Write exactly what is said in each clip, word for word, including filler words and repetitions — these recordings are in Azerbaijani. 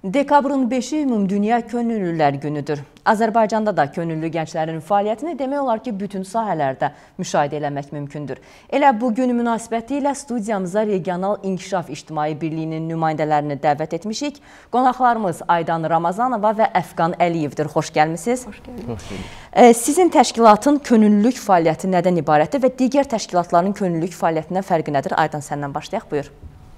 Dekabrın beşi Ümumdünya Könüllülər Günüdür. Azərbaycanda da könüllü gənclərin fəaliyyətini demək olar ki, bütün sahələrdə müşahidə eləmək mümkündür. Elə bu gün münasibəti ilə studiyamıza Regional İnkişaf İctimai Birliyinin nümayəndələrini dəvət etmişik. Qonaqlarımız Aydan Ramazanova və Əfqan Əliyevdir. Xoş gəlmisiniz. Xoş gəlmisiniz. Sizin təşkilatın könüllülük fəaliyyəti nədən ibarətdir və digər təşkilatların könüllülük fəaliyyətindən fərqi nədir? Aydan, səndən başlayaq, buyur.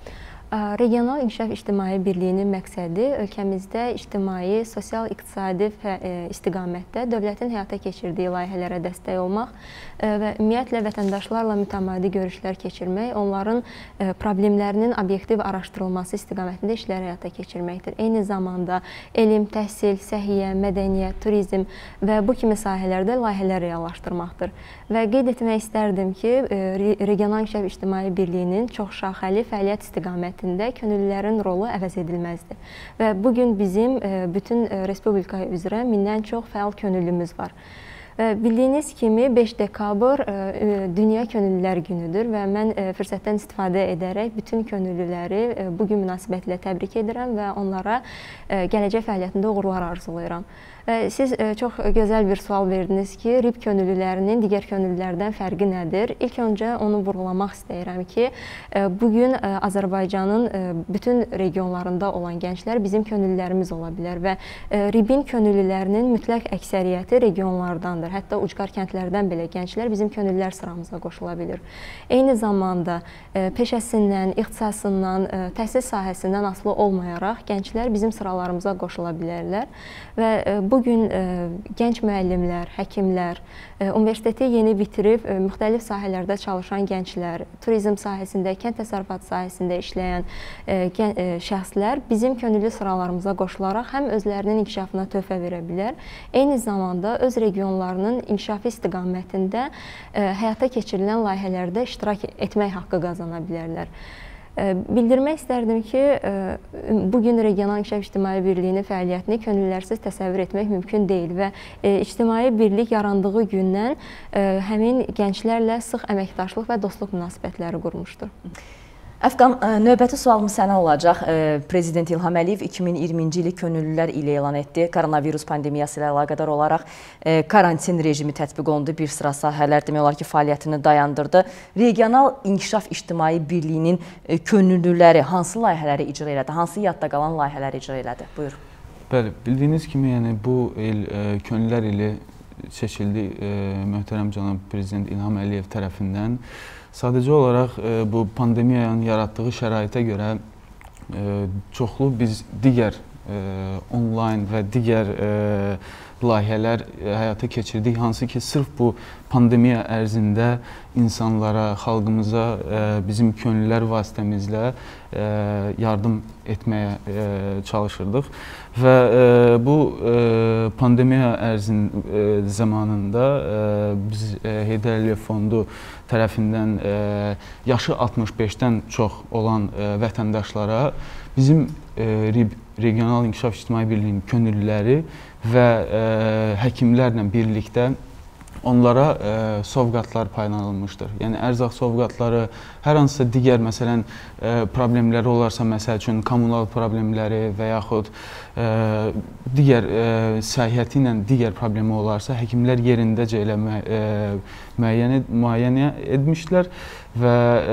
Regional İnkişaf İctimai Birliyinin məqsədi ölkəmizdə ictimai, sosial-iqtisadi istiqamətdə dövlətin həyata keçirdiyi layihələrə dəstək olmaq və ümumiyyətlə vətəndaşlarla mütəmadi görüşlər keçirmək, onların problemlərinin obyektiv araşdırılması istiqamətində işlər həyata keçirməkdir. Eyni zamanda elm, təhsil, səhiyyə, mədəniyyət, turizm və bu kimi sahələrdə layihələr reallaşdırmaqdır. Və qeyd etmək istərdim ki, Regional İnkişaf İctimai Birliyinin çoxşaxəli fəaliyyət istiqamətində könüllülərin rolu əvəz edilməzdir. Və bugün bizim bütün Respublika üzrə mindən çox fəal könüllümüz var. Bildiyiniz kimi beş dekabr Dünya Könüllülər Günüdür və mən fürsətdən istifadə edərək bütün könüllüləri bugün münasibətilə təbrik edirəm və onlara gələcək fəaliyyətində uğurlar arzulayıram. Siz çox gözəl bir sual verdiniz ki, R İ B könüllülərinin digər könüllülərdən fərqi nədir? İlk öncə onu vurğulamaq istəyirəm ki, bugün Azərbaycanın bütün regionlarında olan gənclər bizim könüllülərimiz ola bilər və R İ B-in könüllülərinin mütləq əksəriyyəti regionlardandır. Hətta ucqar kəndlərdən belə gənclər bizim könüllülər sıramıza qoşula bilir. Eyni zamanda peşəsindən, ixtisasından, təhsil sahəsindən asılı olmayaraq gənclər bizim sıralarımıza qoşula bilərlər və bu Bugün gənc müəllimlər, həkimlər, universiteti yeni bitirib müxtəlif sahələrdə çalışan gənclər, turizm sahəsində, kənd təsərrüfatı sahəsində işləyən şəxslər bizim könüllü sıralarımıza qoşularaq həm özlərinin inkişafına töhfə verə bilər, eyni zamanda öz regionlarının inkişafı istiqamətində həyata keçirilən layihələrdə iştirak etmək haqqı qazana bilərlər. Bildirmək istərdim ki, bugün Regional İnkişaf İctimai Birliyinin fəaliyyətini könüllülərsiz təsəvvür etmək mümkün deyil və İctimai Birlik yarandığı gündən həmin gənclərlə sıx əməkdaşlıq və dostluq münasibətləri qurmuşdur. Əfqan, növbəti sualım sənə olacaq. Prezident İlham Əliyev iki min iyirminci ili könüllülər ili elan etdi. Koronavirus pandemiyası ilə əlaqədar olaraq karantin rejimi tətbiq olundu. Bir sıra sahələr demək olar ki, fəaliyyətini dayandırdı. Regional İnkişaf İctimai Birliyinin könüllüləri hansı layihələri icra elədi? Hansı yadda qalan layihələri icra elədi? Buyur. Bəli, bildiyiniz kimi, yəni bu il könüllülər ili seçildi möhtərəm cənab Prezident İlham Əliyev tərəfindən. Sadəcə olaraq bu pandemiyanın yaratdığı şəraitə görə çoxlu biz digər onlayn və digər layihələr həyata keçirdik, hansı ki, sırf bu pandemiya ərzində insanlara, xalqımıza bizim könüllülər vasitəmizlə yardım etməyə çalışırdıq. Və bu pandemiya ərzin zamanında biz Heydər Əliyev Fondu tərəfindən yaşı altmış beşdən çox olan vətəndaşlara bizim R İ B, Regional İnkişaf İctimai Birliyinin könüllüləri və həkimlərlə birlikdə onlara sovqatlar paylanılmışdır. Yəni, ərzaq sovqatları, hər hansısa digər, məsələn, problemləri olarsa, məsəl üçün, kommunal problemləri və yaxud digər səhiyyəti ilə digər problemi olarsa, həkimlər yerindəcə elə müəyyən etmişdilər və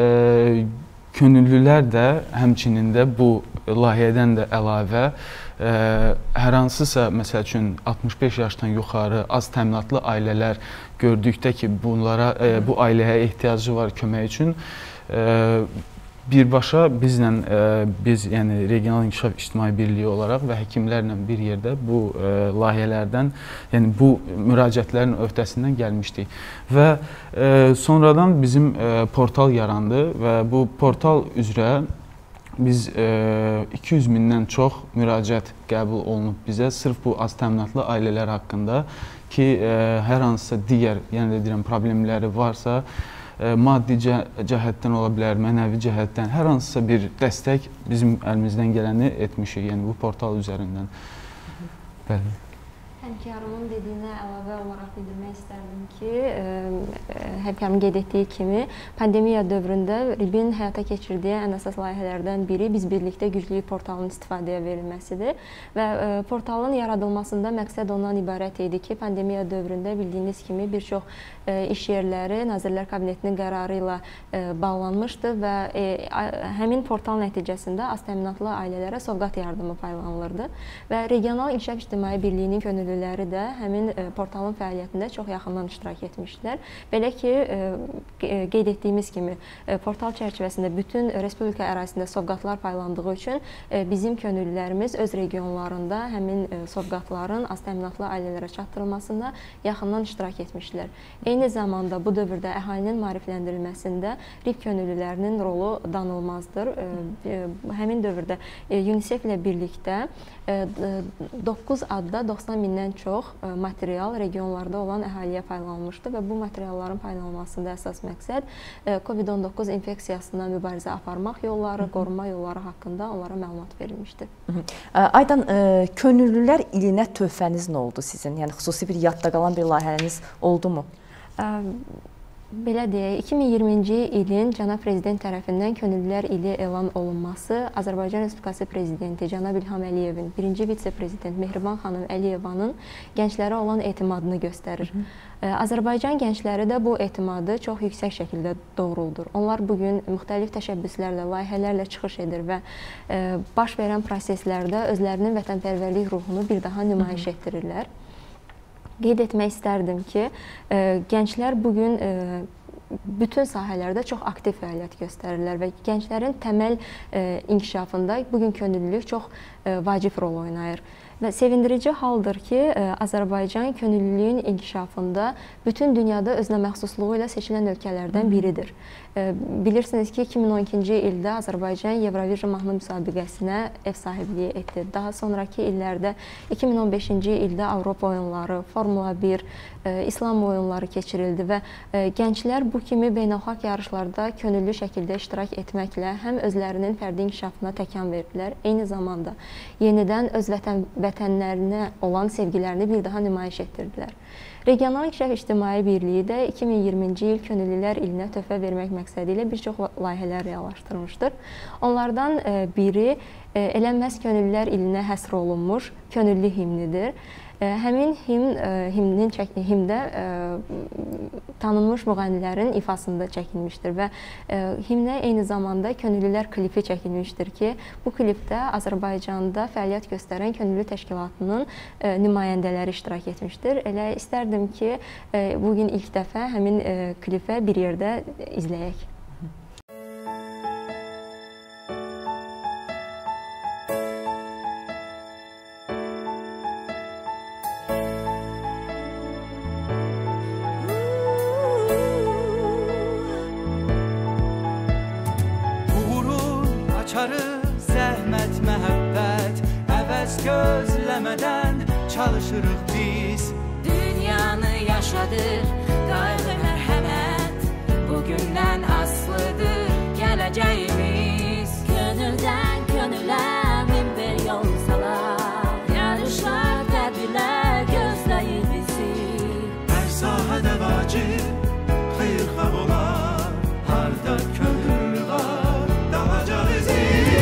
könüllülər də həmçinin də bu layihədən də əlavə hər hansısa, məsəl üçün, altmış beş yaşdan yuxarı az təminatlı ailələr gördükdə ki, bunlara, bu ailəyə ehtiyacı var kömək üçün, birbaşa bizlə, biz, yəni Regional İnkişaf İctimai Birliyi olaraq və həkimlərlə bir yerdə bu layihələrdən, yəni bu müraciətlərin öhdəsindən gəlmişdik. Və sonradan bizim portal yarandı və bu portal üzrə biz iki yüz mindən çox müraciət qəbul olunub bizə, sırf bu az təminatlı ailələr haqqında ki, hər hansısa digər, yəni deyirəm, problemləri varsa, maddi cəhətdən ola bilər, mənəvi cəhətdən, hər hansısa bir dəstək bizim əlimizdən gələni etmişik, yəni bu portal üzərindən. Bəli. Həmkarımın dediyinə əlavə olaraq bildirmək istərdim ki, həmkarımın qeyd etdiyi kimi, pandemiya dövründə RİB-in həyata keçirdiyi ən əsas layihələrdən biri Biz Birlikdə Güclüyük portalının istifadəyə verilməsidir və portalın yaradılmasında məqsəd ondan ibarət idi ki, pandemiya dövründə bildiyiniz kimi bir çox iş yerləri Nazirlər Kabinetinin qərarı ilə bağlanmışdı və həmin portal nəticəsində az təminatlı ailələrə sovqat yardımı paylanılırdı və Regional İnkişaf İctimai Birliyinin könüllüləri də həmin portalın fəaliyyətində çox yaxından iştirak etmişdilər. Belə ki, qeyd etdiyimiz kimi, portal çərçivəsində bütün Respublika ərazisində sovqatlar paylandığı üçün bizim könüllülərimiz öz regionlarında həmin sovqatların az təminatlı ailələrə çatdırılmasında yaxından iştirak etmişdilər. Eyni zamanda bu dövrdə əhalinin maarifləndirilməsində RİB könüllülərinin rolu danılmazdır. Həmin dövrdə UNICEF ilə birlikdə doqquz adda doxsan mindən çox material regionlarda olan əhaliyə paylanılmışdı və bu materialların paylanılmasında əsas məqsəd COVID on doqquz infeksiyasından mübarizə aparmaq yolları, qorunma yolları haqqında onlara məlumat verilmişdir. Aydan, könüllülər ilinə töhfəniz nə oldu sizin? Yəni, xüsusi bir yadda qalan bir layihəniz oldu mu? Belə deyək, iki min iyirminci ilin Cənab Prezident tərəfindən Könüllülər ili elan olunması Azərbaycan Respublikası Prezidenti Cənab İlham Əliyevin, birinci vitse-prezident Mehriban xanım Əliyevanın gənclərə olan etimadını göstərir. Hı -hı. Azərbaycan gəncləri də bu etimadı çox yüksək şəkildə doğruldur. Onlar bugün müxtəlif təşəbbüslərlə, layihələrlə çıxış edir və baş verən proseslərdə özlərinin vətənpərvərlik ruhunu bir daha nümayiş etdirirlər. Qeyd etmək istərdim ki, gənclər bugün bütün sahələrdə çox aktiv fəaliyyət göstərirlər və gənclərin təməl inkişafında bugün könüllülük çox vacib rol oynayır. Və sevindirici haldır ki, Azərbaycan könüllülüyün inkişafında bütün dünyada özünə məxsusluğu ilə seçilən ölkələrdən biridir. Bilirsiniz ki, iki min on ikinci ildə Azərbaycan Eurovision mahnı müsabiqəsinə ev sahibliyi etdi. Daha sonraki illərdə iki min on beşinci ildə Avropa oyunları, Formula bir, İslam oyunları keçirildi və gənclər bu kimi beynəlxalq yarışlarda könüllü şəkildə iştirak etməklə həm özlərinin fərdi inkişafına təkan verdilər, eyni zamanda yenidən öz vətən vətənlərinə olan sevgilərini bir daha nümayiş etdirdilər. Regional İnkişaf İctimai Birliyi də iki min iyirminci il Könüllülər ilinə töhfə vermək məqsədi ilə bir çox layihələr reallaşdırmışdır. Onlardan biri Elənməz Könüllülər ilinə həsr olunmuş könüllü himnidir. Həmin himn, himnin himdə tanınmış müğənnilərin ifasında çəkilmişdir və himnə eyni zamanda könüllülər klipi çəkilmişdir ki, bu klipdə Azərbaycanda fəaliyyət göstərən könüllü təşkilatının nümayəndələri iştirak etmişdir. Elə istərdim ki, bugün ilk dəfə həmin klipə bir yerdə izləyək. Zəhmət, məhəbbət, əvəz gözləmədən çalışırıq biz. Dünyanı yaşadır, qayğı mərhəmət, bugündən asılıdır gələcəyimiz. Könüldən könülə min bir yol salar, yarışlar, tədbirlər gözləyir bizi. Hər sahədə vacib, xeyirxah olar, harda könüllü var, dalacaq izi.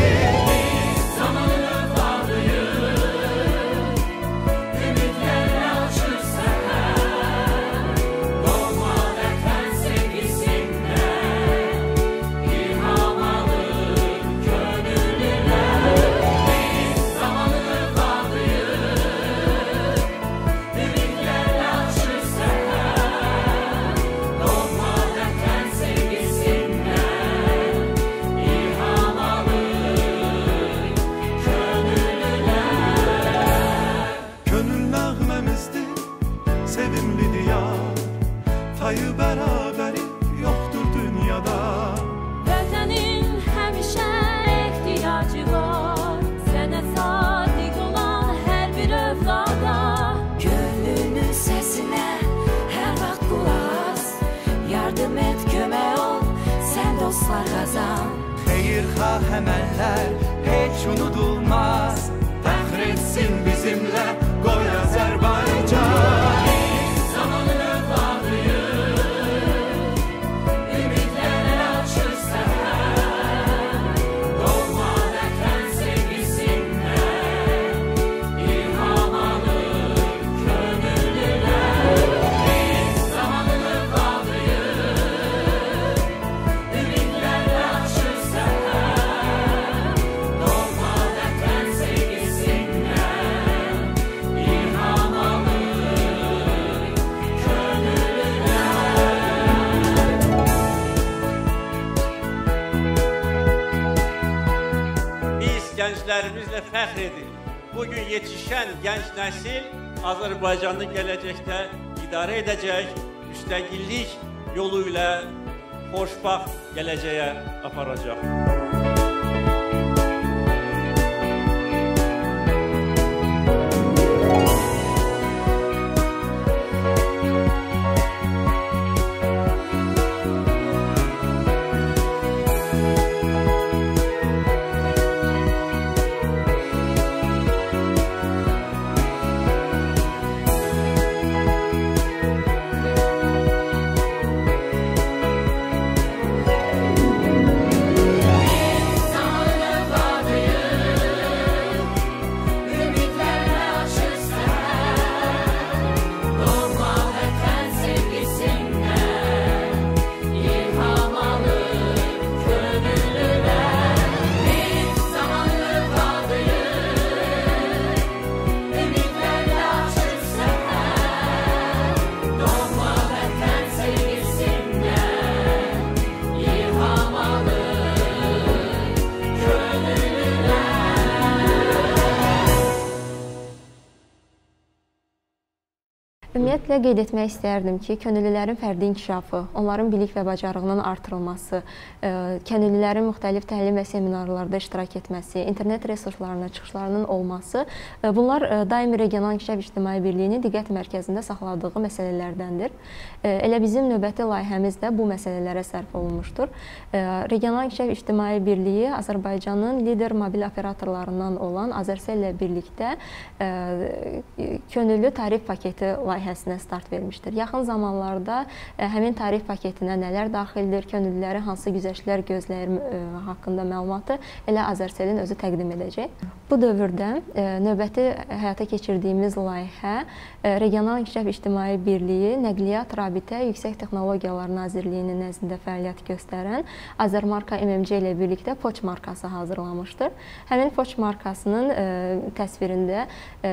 Xeyirxah əməllər heç unudulmaz, fəxr etsin bizimlə qoy Azərbaycan. fəxr edir. Bugün yetişən gənc nəsil Azərbaycanı gələcəkdə idarə edəcək, müstəqillik yolu ilə xoşbaxt gələcəyə aparacaq. Ümumiyyətlə qeyd etmək istərdim ki, könüllülərin fərdi inkişafı, onların bilik və bacarığının artırılması, könüllülərin müxtəlif təlim və seminarlarda iştirak etməsi, internet resurslarına çıxışlarının olması, bunlar daimi regional inkişaf ictimai birliyinin diqqət mərkəzində saxladığı məsələlərdəndir. Elə bizim növbəti layihəmiz də bu məsələlərə sərf olunmuşdur. Regional inkişaf ictimai birliyi Azərbaycanın lider mobil operatorlarından olan Azərcell ilə birlikdə könüllü tarif paketi layihəsinə start vermişdir. Yaxın zamanlarda həmin tarif paketinə nələr daxildir, könüllüləri hansı güzəştlər gözləyir haqqında məlumatı elə Azərcellin özü təqdim edəcək. Bu dövrdə növbəti həyata keçirdiyimiz layihə Regional İnkişaf İctimai Birliyi Nəqliyyat, Rabitə, Yüksək Texnologiyalar Nazirliyinin nəzdində fəaliyyət göstərən Azərmarka M M C ilə birlikdə poç markası hazırlamışdır. Həmin poç markasının təsvirində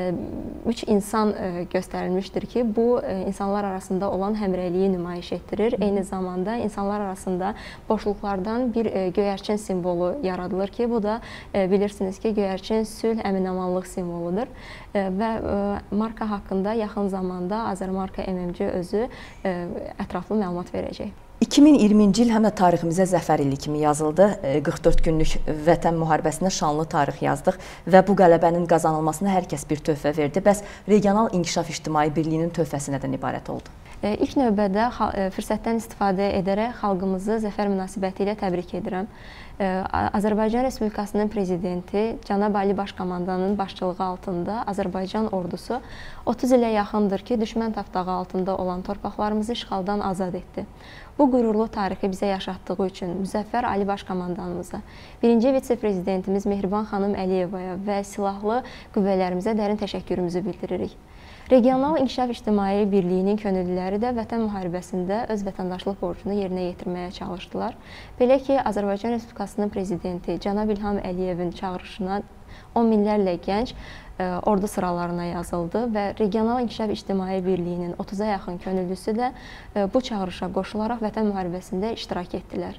üç insan göstərilmişdir ki, bu insanlar arasında olan həmrəyliyi nümayiş etdirir. Eyni zamanda insanlar arasında boşluqlardan bir göyərçin simvolu yaradılır ki, bu da bilirsiniz ki, göyərçin sülh, əmin-amanlıq simvoludur və marka haqqında yaxın zamanda Azərmarka M M C özü ətraflı məlumat verəcək. iki min iyirminci il həm də tariximizə zəfər ili kimi yazıldı. qırx dörd günlük vətən müharibəsinə şanlı tarix yazdıq və bu qələbənin qazanılmasına hər kəs bir töhfə verdi. Bəs Regional İnkişaf İctimai Birliyinin töhfəsi nədən ibarət oldu? İlk növbədə fürsətdən istifadə edərək xalqımızı zəfər münasibəti ilə təbrik edirəm. Azərbaycan Respublikasının Prezidenti Cənab Ali Baş Komandanın başçılığı altında Azərbaycan ordusu otuz ilə yaxındır ki, düşmən tapdağı altında olan torpaqlarımızı işğaldan azad etdi. Bu qürurlu tarixi bizə yaşatdığı üçün Müzəffər Ali Baş Komandanımıza, birinci vitse-prezidentimiz Mehriban xanım Əliyevaya və silahlı qüvvələrimizə dərin təşəkkürümüzü bildiririk. Regional İnkişaf İctimai Birliyinin könüllüləri də vətən müharibəsində öz vətəndaşlıq borcunu yerinə yetirməyə çalışdılar. Belə ki, Azərbaycan Respublikasının Prezidenti Cənab İlham Əliyevin çağırışına on minlərlə gənc ordu sıralarına yazıldı və Regional İnkişaf İctimai Birliyinin otuza yaxın könüllüsü də bu çağırışa qoşularaq vətən müharibəsində iştirak etdilər.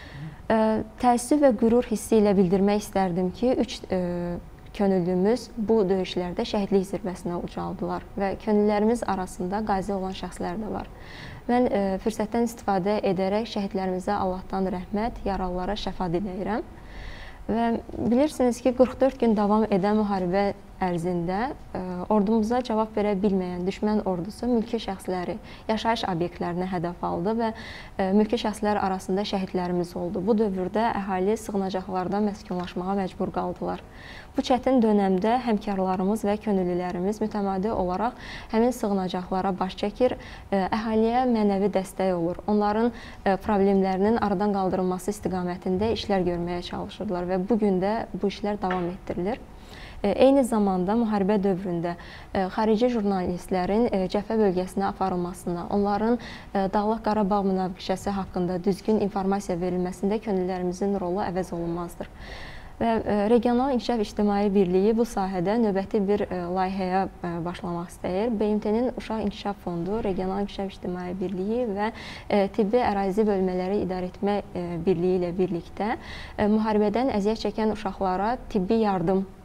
Təəssüf və qürur hissi ilə bildirmək istərdim ki, üç könüllümüz bu döyüşlərdə şəhidlik zirvəsinə ucaldılar və könüllərimiz arasında qazi olan şəxslər də var. Mən fürsətdən istifadə edərək şəhidlərimizə Allahdan rəhmət, yaralılara şəfa diləyirəm. Və bilirsiniz ki, qırx dörd gün davam edən müharibə ərzində ordumuza cavab verə bilməyən düşmən ordusu mülki şəxsləri, yaşayış obyektlərinə hədəf aldı və mülki şəxslər arasında şəhidlərimiz oldu. Bu dövrdə əhali sığınacaqlardan məskunlaşmağa məcbur qaldılar. Bu çətin dönəmdə həmkarlarımız və könüllülərimiz mütəmadi olaraq həmin sığınacaqlara baş çəkir, əhaliyə mənəvi dəstək olur. Onların problemlərinin aradan qaldırılması istiqamətində işlər görməyə çalışırlar və bu gün də bu işlər davam etdirilir. Eyni zamanda müharibə dövründə xarici jurnalistlərin cəbhə bölgəsinə aparılmasına, onların Dağlıq Qarabağ münaqişəsi haqqında düzgün informasiya verilməsində könüllülərimizin rolu əvəz olunmazdır. Və Regional İnkişaf İctimai Birliyi bu sahədə növbəti bir layihəyə başlamaq istəyir. B M T-nin Uşaq İnkişaf Fondu, Regional İnkişaf İctimai Birliyi və Tibbi Ərazi Bölmələri İdarəetmə Birliyi ilə birlikdə müharibədən əziyyət çəkən uşaqlara tibbi yardım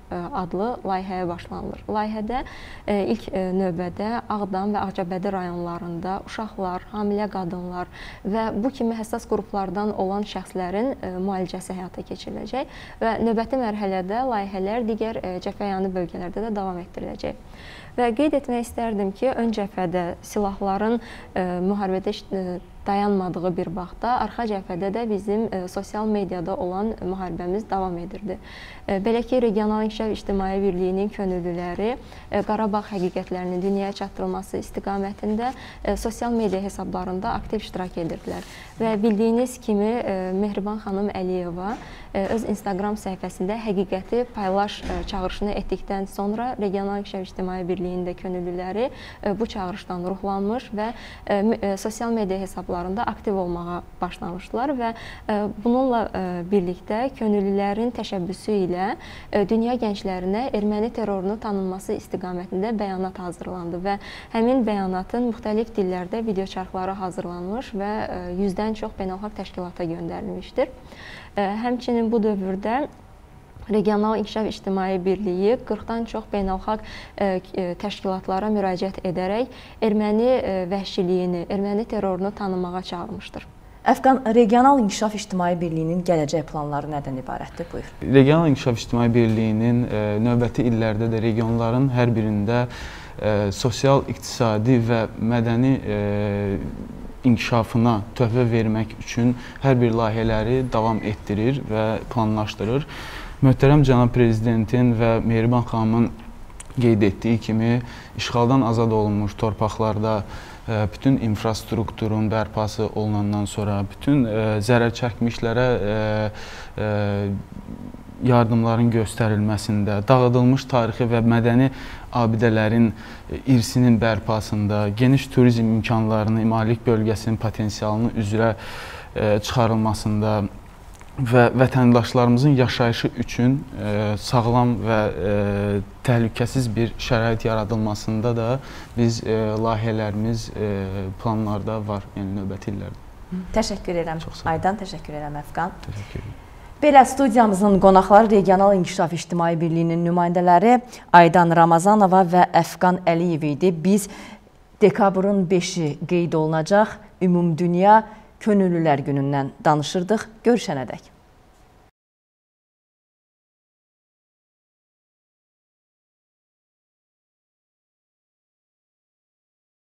adlı layihəyə başlanılır. Layihədə ilk növbədə Ağdam və Ağcabədi rayonlarında uşaqlar, hamilə qadınlar və bu kimi həssas qruplardan olan şəxslərin müalicəsi həyata keçiriləcək və növbəti mərhələdə layihələr digər cəbhəyanı bölgələrdə də davam etdiriləcək. Və qeyd etmək istərdim ki, ön cəbhədə silahların müharibədə dayanmadığı bir vaxtda arxa cəbhədə də bizim sosial mediada olan müharibəmiz davam edirdi. Belə ki, Regional İnkişaf İctimai Birliyinin könüllüləri Qarabağ həqiqətlərinin dünyaya çatdırılması istiqamətində sosial media hesablarında aktiv iştirak edirdilər. Və bildiyiniz kimi Mehriban xanım Əliyeva öz Instagram səhifəsində həqiqəti paylaş çağırışını etdikdən sonra Regional İnkişaf İctimai Birliyinin də könüllüləri bu çağırışdan ruhlanmış və sosial media hesablarında aktiv olmağa başlamışdılar və bununla birlikdə könüllülərin təşəbbüsü ilə dünya gənclərinə erməni terrorunu tanınması istiqamətində bəyanat hazırlandı və həmin bəyanatın müxtəlif dillərdə video çarxları hazırlanmış və yüzdən çox beynəlxalq təşkilata göndərilmişdir. Həmçinin bu dövrdə Regional İnkişaf İctimai Birliyi qırxdan çox beynəlxalq təşkilatlara müraciət edərək erməni vəhşiliyini, erməni terrorunu tanımağa çağırmışdır. Əfqan, Regional İnkişaf İctimai Birliyinin gələcək planları nədən ibarətdir? Buyur. Regional İnkişaf İctimai Birliyinin növbəti illərdə də regionların hər birində sosial, iqtisadi və mədəni inkişafına töhfə vermək üçün hər bir layihələri davam etdirir və planlaşdırır. Möhtərəm cənab Prezidentin və Mehriban xanımın qeyd etdiyi kimi, işğaldan azad olunmuş torpaqlarda bütün infrastrukturun bərpası olunandan sonra, bütün zərər çəkmişlərə yardımların göstərilməsində, dağıdılmış tarixi və mədəni abidələrin irsinin bərpasında, geniş turizm imkanlarını, malik bölgəsinin potensialını üzrə çıxarılmasında və vətəndaşlarımızın yaşayışı üçün sağlam və təhlükəsiz bir şərait yaradılmasında da biz layihələrimiz planlarda var, yəni növbəti illərdə. Təşəkkür edirəm Aydan, təşəkkür edirəm Əfqan. Təşəkkür edirəm. Belə studiyamızın qonaqları Regional İnkişaf İctimai Birliyinin nümayəndələri Aydan Ramazanova və Əfqan Əliyev idi. Biz dekabrın beşi qeyd olunacaq Ümumdünya Könüllülər Günündən danışırdıq. Görüşənədək.